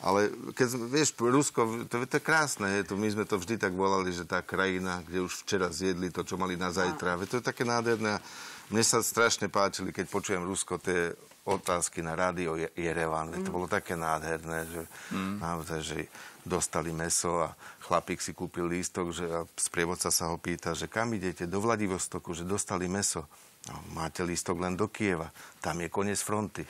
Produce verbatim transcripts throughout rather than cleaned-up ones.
Ale keď, vieš, Rusko, to, to je krásne, je to, my sme to vždy tak volali, že tá krajina, kde už včera zjedli to, čo mali na zajtra. To je také nádherné. Mne sa strašne páčili, keď počujem Rusko, tie otázky na rádio Jerevan. Mm. To bolo také nádherné, že mm. naozaj, že dostali mäso a chlapík si kúpil lístok, že a sprievodca sa ho pýta, že kam idete? Do Vladivostoku, že dostali mäso. No, máte lístok len do Kieva. Tam je koniec fronty.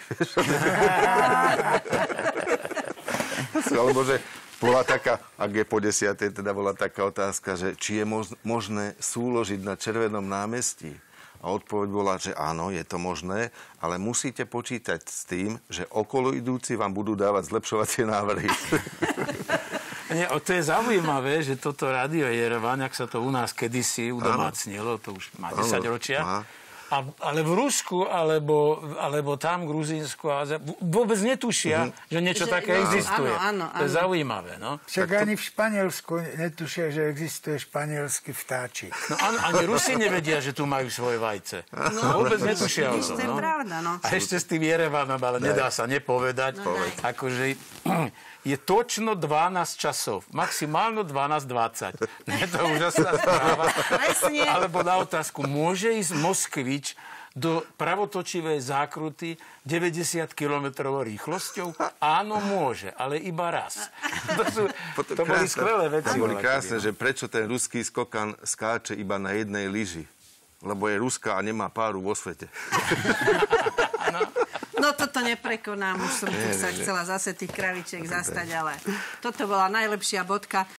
Alebo že bola taká, ak je po desiatej, teda bola taká otázka, že či je možné súložiť na Červenom námestí. A odpoveď bola, že áno, je to možné, ale musíte počítať s tým, že okolo idúci vám budú dávať zlepšovacie návrhy. Nie, to je zaujímavé, že toto rádio Jerevan, ak sa to u nás kedysi udomácnilo, to už má desať ročia, A, ale v Rusku, alebo, alebo tam v Gruzínsku, vôbec netušia, mm-hmm. že niečo že, také no, existuje. Áno, áno, áno. To je zaujímavé, no. Však tak ani to... v Španielsku netušia, že existuje španielský vtáčik. No ani Rusi nevedia, že tu majú svoje vajce. No, vôbec netušia o tom. To je no. pravda, no. A ešte s tým Jerevanom, ale ne. nedá sa nepovedať. No, akože je točno dvanásť časov. Maximálno dvanásť dvadsať. Je to úžasná správa. Alebo na otázku, môže ísť Moskvič do pravotočivej zákruty deväťdesiat kilometrov rýchlosťou? Áno, môže, ale iba raz. To, sú, to boli skvelé veci. To boli krásne, že prečo ten ruský skokan skáče iba na jednej lyži. Lebo je ruská a nemá páru vo svete. No toto neprekonám, už som tu sa chcela zase tých kravičiek zastať, ale toto bola najlepšia bodka.